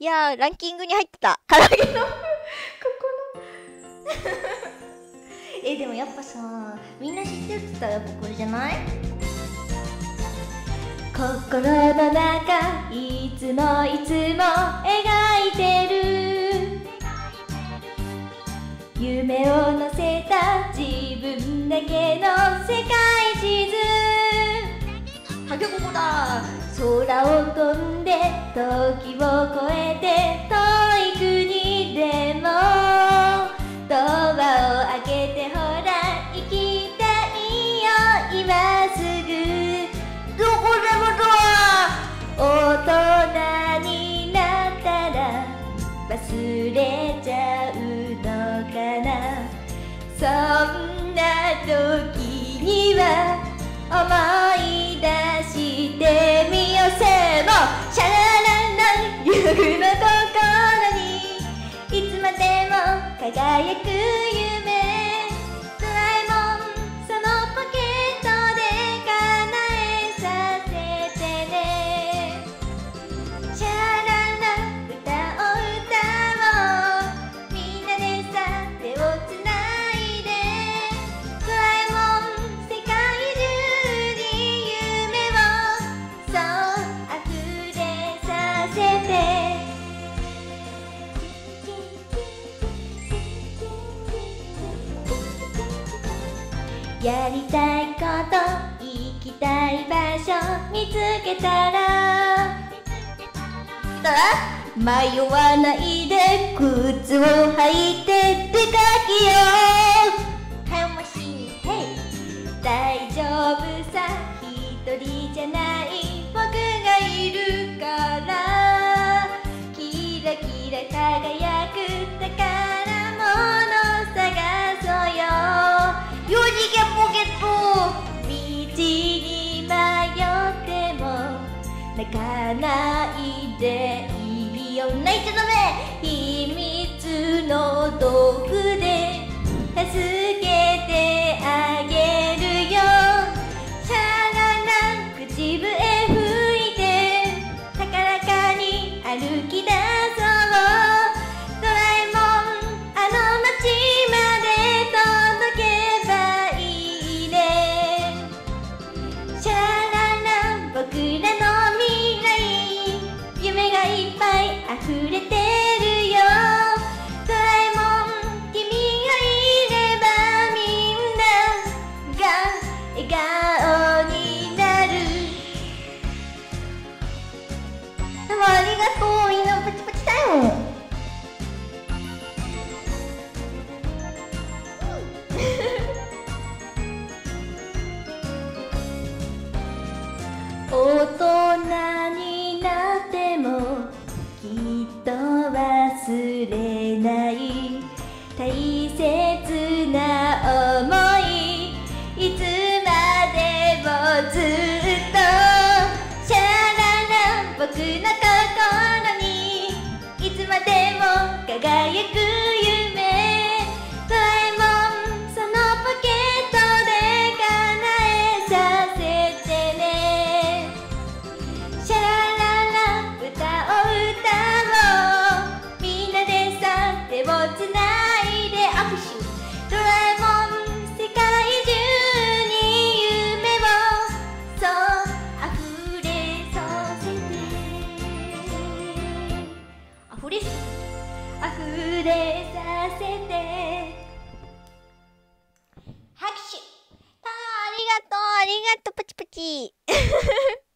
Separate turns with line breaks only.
いやー、ランキングに入ってた。唐揚げのここのでもやっぱさ、みんな知ってるって言ったらやっぱこれじゃない？心の中いつもいつも描いてる夢を乗せた自分だけの世界地図。はげここだ。空を飛んで時を越えて遠い国でもドアを開けてほら行きたいよ今すぐどこでもドア。大人になったら忘れちゃうのかな。そんな時には思い出してみよう。せーのシャラララ夕暮の心にいつまでも輝く夢。ドラえもんそのポケットで叶えさせてね。シャララ歌を歌おうみんなでさ手をつないで。ドラえもん世界中に夢をそう溢れさせて。やりたいこと行きたい場所見つけたら迷わないで靴を履いて出かけよう。タイムマシーンヘイ。大丈夫さ一人じゃない僕がいるからキラキラ輝く宝物探そうよ。4次元ポケット。道に迷っても泣かないでいいよ。泣いちゃダメ。秘密の道具で助けてあげるよ。シャララ口笛吹いて高らかに歩き出そう。ドラえもんあの街まで届けばいいね。シャララ僕らの未来夢がいっぱい溢れてるよ。ドラえもん君がいればみんなが笑顔になる。どうもありがとう。いいのパチパチだよ。大人になってもきっと忘れない大切な想い。いつまでもずっとシャララ僕の心にいつまでも輝く夢。ドラえもんそのポケットで叶えさせてね。シャラララ歌を歌おうみんなでさ手をつないで握手。ドラえもん世界中に夢をそう溢れさせて溢れさせて。拍手。ありがとうありがとうパチパチ